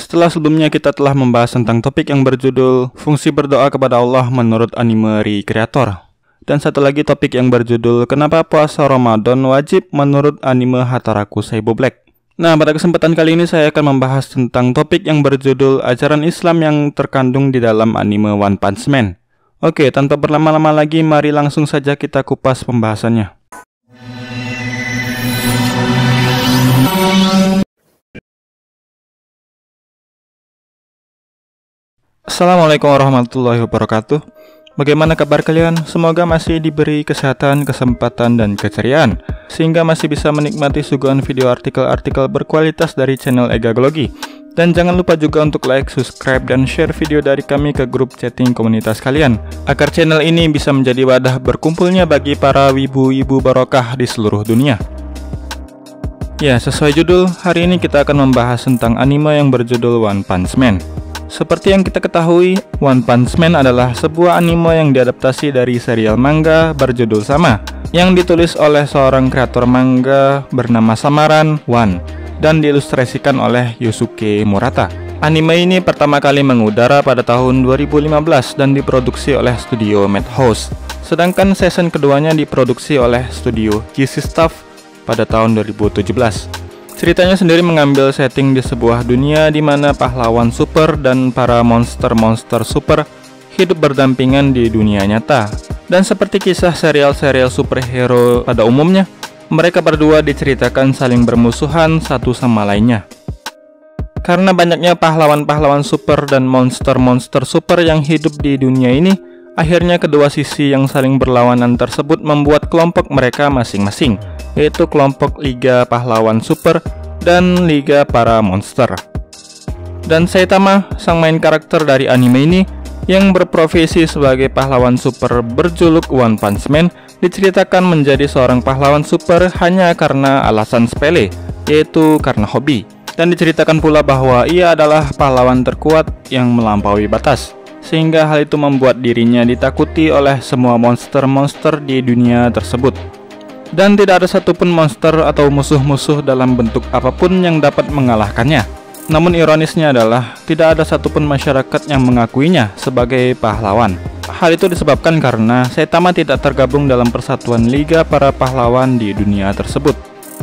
Setelah sebelumnya kita telah membahas tentang topik yang berjudul fungsi berdoa kepada Allah menurut anime Recreator. Dan satu lagi topik yang berjudul kenapa puasa Ramadan wajib menurut anime Hataraku Saibo Black. Nah, pada kesempatan kali ini saya akan membahas tentang topik yang berjudul ajaran Islam yang terkandung di dalam anime One Punch Man. Oke, tanpa berlama-lama lagi, mari langsung saja kita kupas pembahasannya. Assalamualaikum warahmatullahi wabarakatuh. Bagaimana kabar kalian? Semoga masih diberi kesehatan, kesempatan, dan keceriaan sehingga masih bisa menikmati suguhan video artikel-artikel berkualitas dari channel Egagology. Dan jangan lupa juga untuk like, subscribe, dan share video dari kami ke grup chatting komunitas kalian agar channel ini bisa menjadi wadah berkumpulnya bagi para wibu-wibu barokah di seluruh dunia. Ya, sesuai judul, hari ini kita akan membahas tentang anime yang berjudul One Punch Man. Seperti yang kita ketahui, One Punch Man adalah sebuah anime yang diadaptasi dari serial manga berjudul sama, yang ditulis oleh seorang kreator manga bernama samaran One, dan diilustrasikan oleh Yusuke Murata. Anime ini pertama kali mengudara pada tahun 2015 dan diproduksi oleh studio Madhouse, sedangkan season keduanya diproduksi oleh studio GC Staff pada tahun 2017. Ceritanya sendiri mengambil setting di sebuah dunia di mana pahlawan super dan para monster-monster super hidup berdampingan di dunia nyata. Dan seperti kisah serial-serial superhero pada umumnya, mereka berdua diceritakan saling bermusuhan satu sama lainnya. Karena banyaknya pahlawan-pahlawan super dan monster-monster super yang hidup di dunia ini, akhirnya kedua sisi yang saling berlawanan tersebut membuat kelompok mereka masing-masing, yaitu kelompok Liga Pahlawan Super dan Liga Para Monster. Dan Saitama, sang main karakter dari anime ini, yang berprofesi sebagai pahlawan super berjuluk One Punch Man, diceritakan menjadi seorang pahlawan super hanya karena alasan sepele, yaitu karena hobi. Dan diceritakan pula bahwa ia adalah pahlawan terkuat yang melampaui batas, sehingga hal itu membuat dirinya ditakuti oleh semua monster-monster di dunia tersebut. Dan tidak ada satupun monster atau musuh-musuh dalam bentuk apapun yang dapat mengalahkannya. Namun ironisnya adalah tidak ada satupun masyarakat yang mengakuinya sebagai pahlawan. Hal itu disebabkan karena Saitama tidak tergabung dalam persatuan Liga Para Pahlawan di dunia tersebut.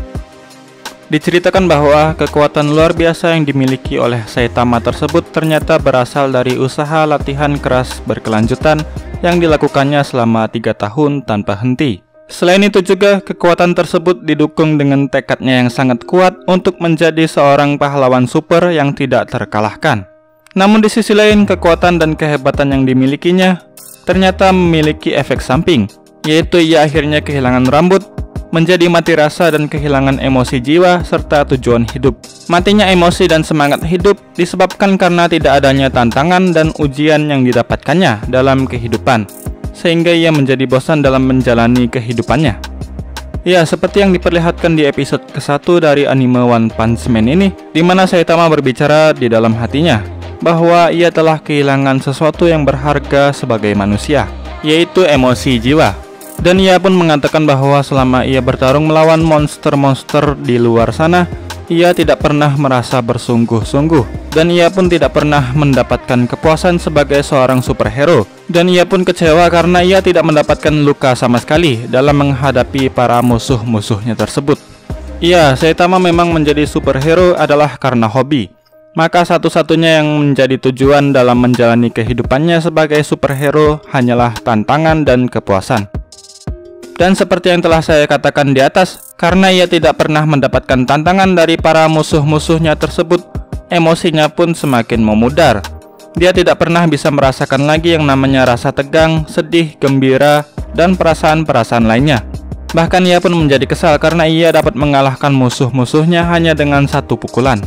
Diceritakan bahwa kekuatan luar biasa yang dimiliki oleh Saitama tersebut ternyata berasal dari usaha latihan keras berkelanjutan yang dilakukannya selama 3 tahun tanpa henti. Selain itu juga, kekuatan tersebut didukung dengan tekadnya yang sangat kuat untuk menjadi seorang pahlawan super yang tidak terkalahkan. Namun di sisi lain, kekuatan dan kehebatan yang dimilikinya ternyata memiliki efek samping, yaitu ia akhirnya kehilangan rambut, menjadi mati rasa dan kehilangan emosi jiwa serta tujuan hidup. Matinya emosi dan semangat hidup disebabkan karena tidak adanya tantangan dan ujian yang didapatkannya dalam kehidupan, sehingga ia menjadi bosan dalam menjalani kehidupannya. Ya, seperti yang diperlihatkan di episode ke-1 dari anime One Punch Man ini, di mana Saitama berbicara di dalam hatinya bahwa ia telah kehilangan sesuatu yang berharga sebagai manusia, yaitu emosi jiwa. Dan ia pun mengatakan bahwa selama ia bertarung melawan monster-monster di luar sana, ia tidak pernah merasa bersungguh-sungguh, dan ia pun tidak pernah mendapatkan kepuasan sebagai seorang superhero. Dan ia pun kecewa karena ia tidak mendapatkan luka sama sekali dalam menghadapi para musuh-musuhnya tersebut. Ya, Saitama memang menjadi superhero adalah karena hobi. Maka satu-satunya yang menjadi tujuan dalam menjalani kehidupannya sebagai superhero hanyalah tantangan dan kepuasan. Dan seperti yang telah saya katakan di atas, karena ia tidak pernah mendapatkan tantangan dari para musuh-musuhnya tersebut, emosinya pun semakin memudar. Dia tidak pernah bisa merasakan lagi yang namanya rasa tegang, sedih, gembira, dan perasaan-perasaan lainnya. Bahkan ia pun menjadi kesal karena ia dapat mengalahkan musuh-musuhnya hanya dengan satu pukulan.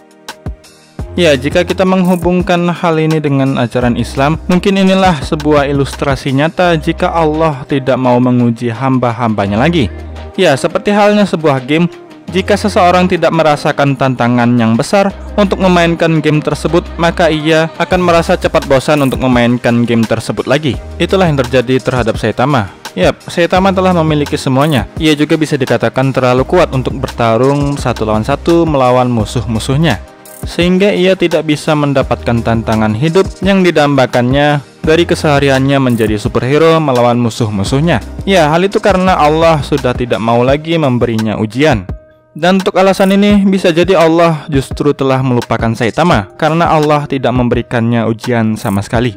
Ya, jika kita menghubungkan hal ini dengan ajaran Islam, mungkin inilah sebuah ilustrasi nyata jika Allah tidak mau menguji hamba-hambanya lagi. Ya, seperti halnya sebuah game, jika seseorang tidak merasakan tantangan yang besar untuk memainkan game tersebut, maka ia akan merasa cepat bosan untuk memainkan game tersebut lagi. Itulah yang terjadi terhadap Saitama. Yap, Saitama telah memiliki semuanya. Ia juga bisa dikatakan terlalu kuat untuk bertarung satu lawan satu melawan musuh-musuhnya. sehingga ia tidak bisa mendapatkan tantangan hidup yang didambakannya dari kesehariannya menjadi superhero melawan musuh-musuhnya. Ya, hal itu karena Allah sudah tidak mau lagi memberinya ujian. Dan untuk alasan ini, bisa jadi Allah justru telah melupakan Saitama karena Allah tidak memberikannya ujian sama sekali.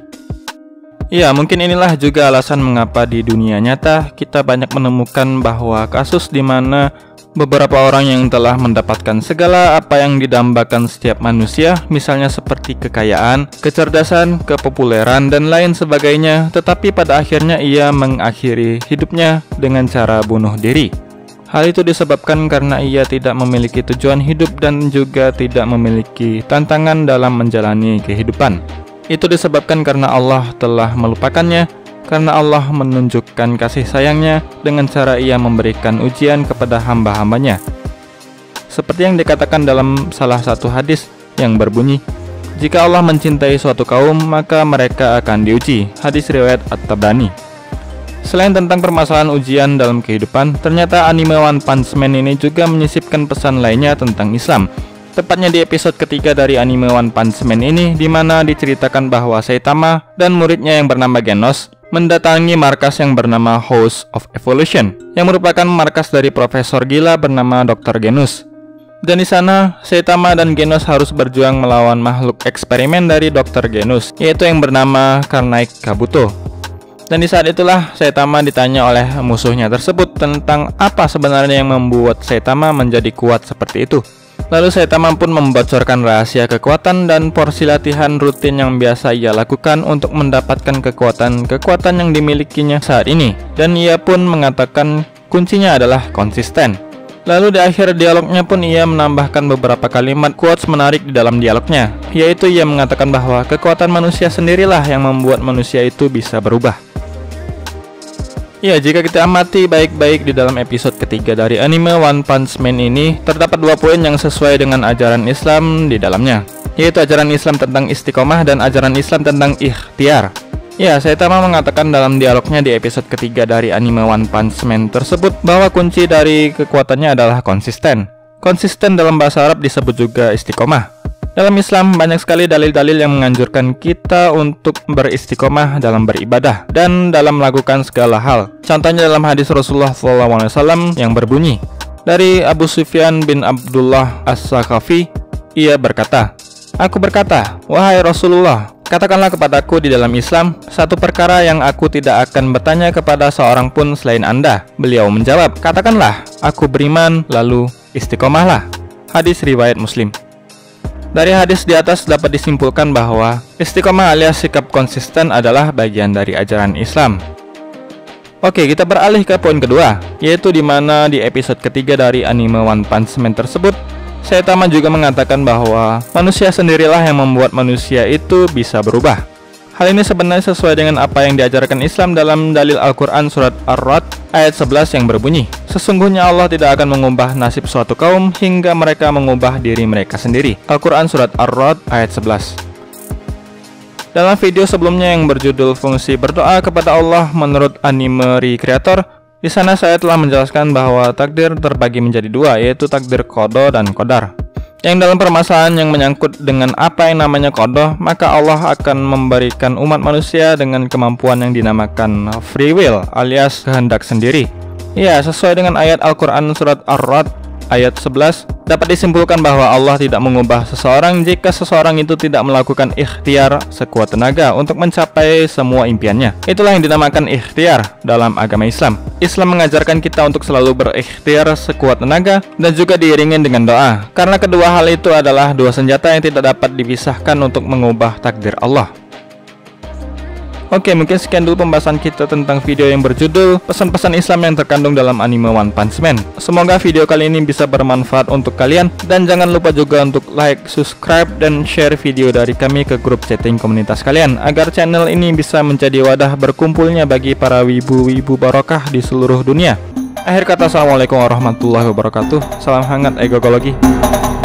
Ya, mungkin inilah juga alasan mengapa di dunia nyata kita banyak menemukan bahwa kasus di mana beberapa orang yang telah mendapatkan segala apa yang didambakan setiap manusia, misalnya seperti kekayaan, kecerdasan, kepopuleran, dan lain sebagainya, tetapi pada akhirnya ia mengakhiri hidupnya dengan cara bunuh diri. Hal itu disebabkan karena ia tidak memiliki tujuan hidup dan juga tidak memiliki tantangan dalam menjalani kehidupan. Itu disebabkan karena Allah telah melupakannya, karena Allah menunjukkan kasih sayangnya dengan cara ia memberikan ujian kepada hamba-hambanya. Seperti yang dikatakan dalam salah satu hadis yang berbunyi, jika Allah mencintai suatu kaum, maka mereka akan diuji. Hadis riwayat At-Tabrani. Selain tentang permasalahan ujian dalam kehidupan, ternyata anime One Punch Man ini juga menyisipkan pesan lainnya tentang Islam. Tepatnya di episode ketiga dari anime One Punch Man ini, di mana diceritakan bahwa Saitama dan muridnya yang bernama Genos mendatangi markas yang bernama House of Evolution, yang merupakan markas dari profesor gila bernama Dr. Genus. Dan di sana, Saitama dan Genos harus berjuang melawan makhluk eksperimen dari Dr. Genus, yaitu yang bernama Carnage Kabuto. Dan di saat itulah Saitama ditanya oleh musuhnya tersebut tentang apa sebenarnya yang membuat Saitama menjadi kuat seperti itu. Lalu Saitama pun membocorkan rahasia kekuatan dan porsi latihan rutin yang biasa ia lakukan untuk mendapatkan kekuatan yang dimilikinya saat ini. Dan ia pun mengatakan kuncinya adalah konsisten. Lalu di akhir dialognya pun ia menambahkan beberapa kalimat quotes menarik di dalam dialognya, yaitu ia mengatakan bahwa kekuatan manusia sendirilah yang membuat manusia itu bisa berubah. Ya, jika kita amati baik-baik di dalam episode ketiga dari anime One Punch Man ini, terdapat 2 poin yang sesuai dengan ajaran Islam di dalamnya, yaitu ajaran Islam tentang istiqomah dan ajaran Islam tentang ikhtiar. Ya, Saitama mengatakan dalam dialognya di episode ketiga dari anime One Punch Man tersebut bahwa kunci dari kekuatannya adalah konsisten. Konsisten dalam bahasa Arab disebut juga istiqomah. Dalam Islam, banyak sekali dalil-dalil yang menganjurkan kita untuk beristiqomah dalam beribadah dan dalam melakukan segala hal. Contohnya dalam hadis Rasulullah SAW yang berbunyi, dari Abu Sufyan bin Abdullah As-Saqafi, ia berkata, "Aku berkata, wahai Rasulullah, katakanlah kepadaku di dalam Islam satu perkara yang aku tidak akan bertanya kepada seorang pun selain Anda." Beliau menjawab, "Katakanlah, aku beriman, lalu istiqomahlah." Hadis riwayat Muslim. Dari hadis di atas dapat disimpulkan bahwa istiqomah alias sikap konsisten adalah bagian dari ajaran Islam. Oke, kita beralih ke poin kedua, yaitu di mana di episode ketiga dari anime One Punch Man tersebut, Saitama juga mengatakan bahwa manusia sendirilah yang membuat manusia itu bisa berubah. Hal ini sebenarnya sesuai dengan apa yang diajarkan Islam dalam dalil Al-Quran surat Ar-Ra'd ayat 11 yang berbunyi, "Sesungguhnya Allah tidak akan mengubah nasib suatu kaum hingga mereka mengubah diri mereka sendiri." Al-Quran surat Ar-Ra'd ayat 11. Dalam video sebelumnya yang berjudul Fungsi Berdoa Kepada Allah menurut Anime Recreator, di sana saya telah menjelaskan bahwa takdir terbagi menjadi 2, yaitu takdir qada dan qadar. Yang dalam permasalahan yang menyangkut dengan apa yang namanya qada, maka Allah akan memberikan umat manusia dengan kemampuan yang dinamakan free will alias kehendak sendiri. Ya, sesuai dengan ayat Al-Quran surat Ar-Ra'd ayat 11, dapat disimpulkan bahwa Allah tidak mengubah seseorang jika seseorang itu tidak melakukan ikhtiar sekuat tenaga untuk mencapai semua impiannya. Itulah yang dinamakan ikhtiar dalam agama Islam. Islam mengajarkan kita untuk selalu berikhtiar sekuat tenaga dan juga diiringin dengan doa, karena kedua hal itu adalah 2 senjata yang tidak dapat dipisahkan untuk mengubah takdir Allah. Oke, mungkin sekian dulu pembahasan kita tentang video yang berjudul Pesan-pesan Islam yang terkandung dalam anime One Punch Man. Semoga video kali ini bisa bermanfaat untuk kalian, dan jangan lupa juga untuk like, subscribe, dan share video dari kami ke grup chatting komunitas kalian, agar channel ini bisa menjadi wadah berkumpulnya bagi para wibu-wibu barokah di seluruh dunia. Akhir kata, assalamualaikum warahmatullahi wabarakatuh. Salam hangat egogologi.